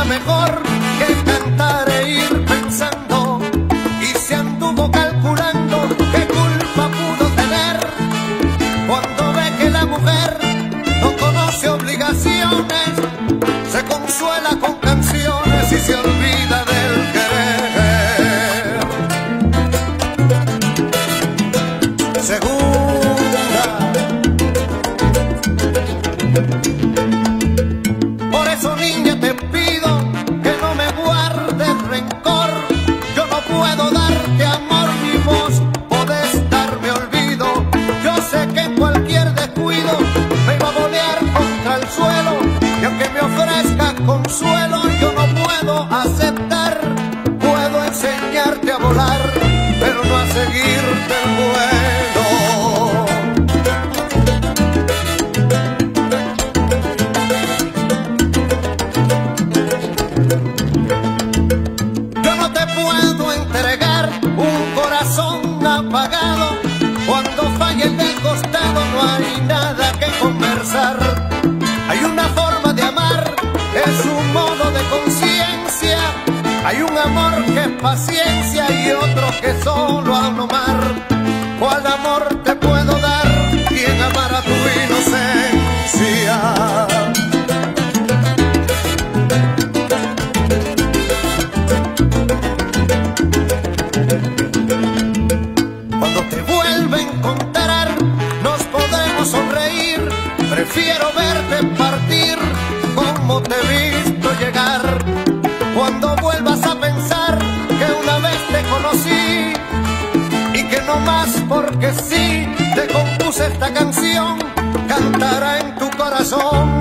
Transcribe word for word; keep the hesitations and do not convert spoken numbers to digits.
mejor que cantar e ir pensando, y se anduvo calculando qué culpa pudo tener cuando ve que la mujer no conoce obligaciones, se consuela con canciones y se olvida del querer. Segura, por eso niña te pido que no me guardes rencor. Yo no puedo darte amor ni vos podés darme olvido. Yo sé que en cualquier descuido me iba a volear contra el suelo, y aunque me ofrezca consuelo yo no puedo aceptar. Puedo enseñarte a volar, pero no a seguirte el vuelo. Yo no te puedo entregar un corazón apagado. Cuando falle el del costado no hay nada que conversar. Hay una forma de amar, es un modo de conciencia. Hay un amor que es paciencia y otro que solo a nomar. ¿Cuál amor te puedo dar? ¿Quién amará tu inocencia? Cuando te vuelva a encontrar nos podremos sonreír. Prefiero verte partir como te he visto llegar. Cuando vuelvas a pensar que una vez te conocí y que no más porque sí te compuse esta canción, cantará en tu corazón.